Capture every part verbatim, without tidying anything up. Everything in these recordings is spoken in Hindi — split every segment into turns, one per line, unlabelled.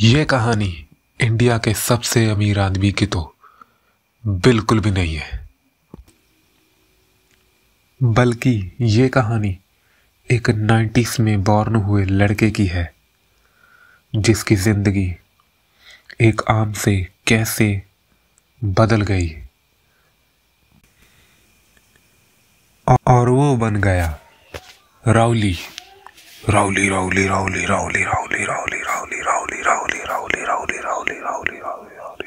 ये कहानी इंडिया के सबसे अमीर आदमी की तो बिल्कुल भी नहीं है, बल्कि ये कहानी एक नाइन्टीज में बॉर्न हुए लड़के की है जिसकी जिंदगी एक आम से कैसे बदल गई और वो बन गया राउली राउली राउली राउली राउली राउली राउली राउली राउली राउली राउली राउली राउली राउली राउली राउली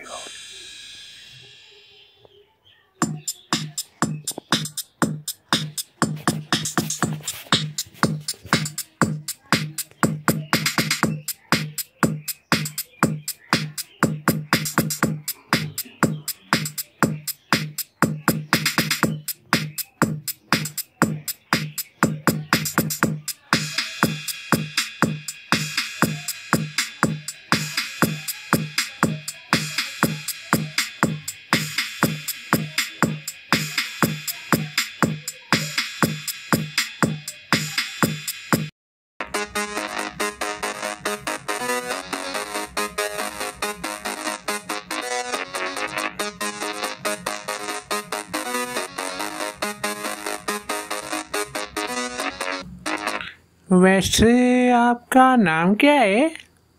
वैसे आपका नाम क्या है?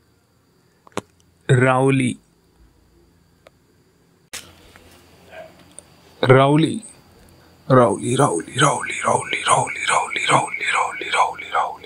राउली राउली राउली राउली राउली राउली राउली राउली राउली राउली राउली राउली